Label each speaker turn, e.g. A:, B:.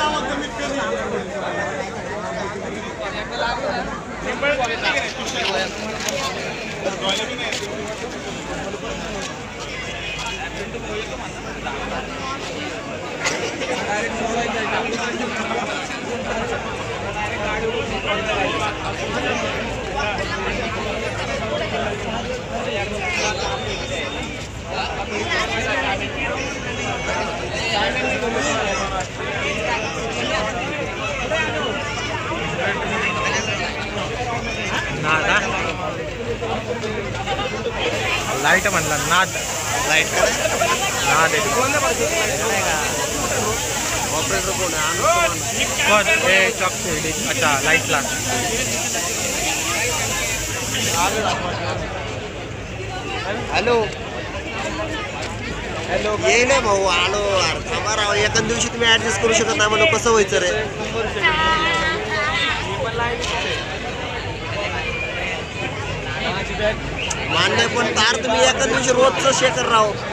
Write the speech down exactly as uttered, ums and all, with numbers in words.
A: नादा light म्हणला नाद light नाद ऑपरेटर कोण आहे चॉक अच्छा लाईटला
B: हॅलो हॅलो ये ना भाऊ आलो थांबा राव एका दिवशी तुम्ही ऍडजस्ट करू शकत नाही म्हणून कसं व्हायचं रे मान्य पण तार तुम्ही एका दिवशी रोजचं शेकर राव